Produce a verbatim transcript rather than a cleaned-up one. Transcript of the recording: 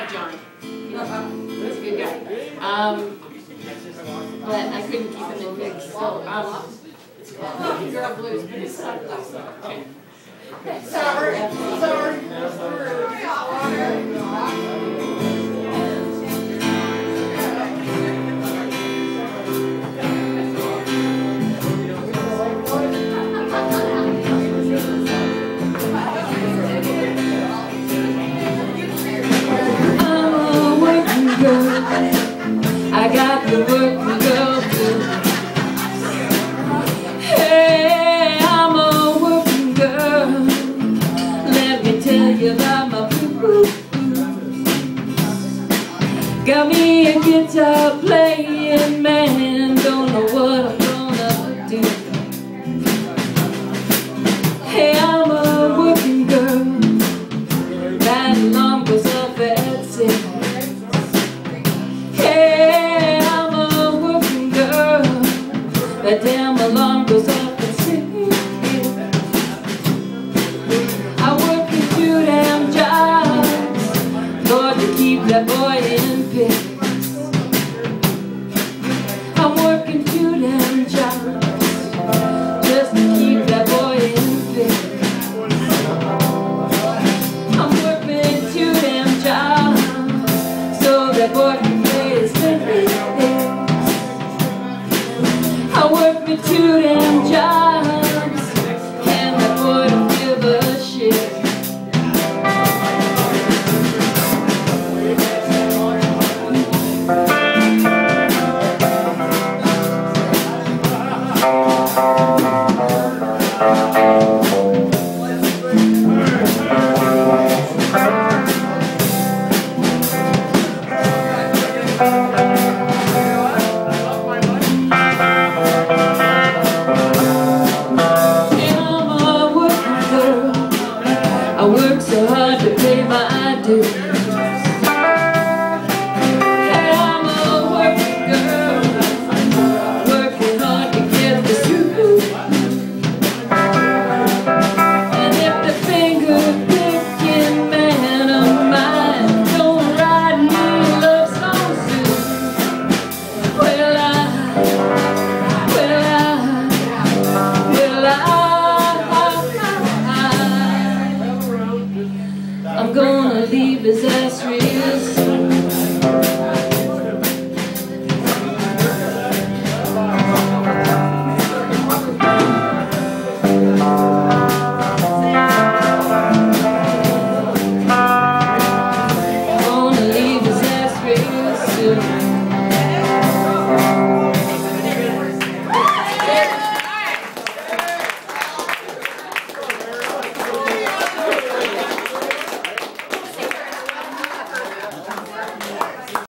like John. He's a good guy. Um, but I couldn't keep him in gigs. So, um, it's called Dee Girdler Blues, but it's not blues. Okay. Sorry. Sorry. I got the working girl too. Hey, I'm a working girl. Let me tell you about my blues. Got me a guitar playing man, don't know what I'm gonna do. Hey, I'm a working girl. That alarm goes off at six. That damn alarm goes off at six. I work in two damn jobs, Lord, to keep that boy in peace. I'm working two damn jobs just to keep that boy in peace. I'm working two damn jobs so that boy can play his bass. I work me two damn jobs, and that boy don't give a shit. I work so hard to pay my dues. Hey, I'm a working girl, working hard to get the truth. And if the finger-picking man of mine don't write me a love song soon, well I, well I, well I I'm gonna leave his ass real soon.